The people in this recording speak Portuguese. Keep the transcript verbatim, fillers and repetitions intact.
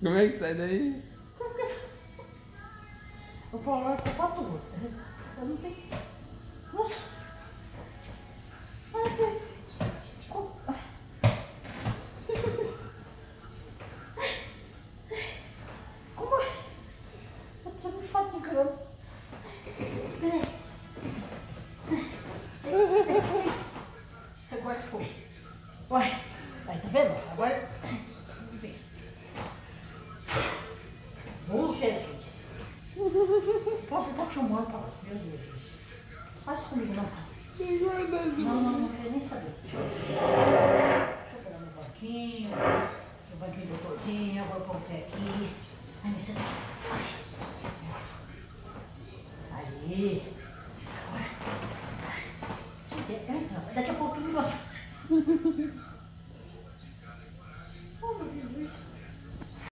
Como é que sai daí? O Paulo vai ficar pra tua. Eu não tenho. Nossa! Ai, que... Como é? Eu tô me fatigando. Agora foi. Vai. Aí, tá vendo? Agora. Vem. Oh, Jesus. Você tá filmando, Paulo? Meu Deus. Faz isso comigo, não. Não, não, não quero nem saber. Deixa eu pegar meu banquinho. Meu banquinho doutorzinho. Agora pôr o pé aqui. Ai, me senta.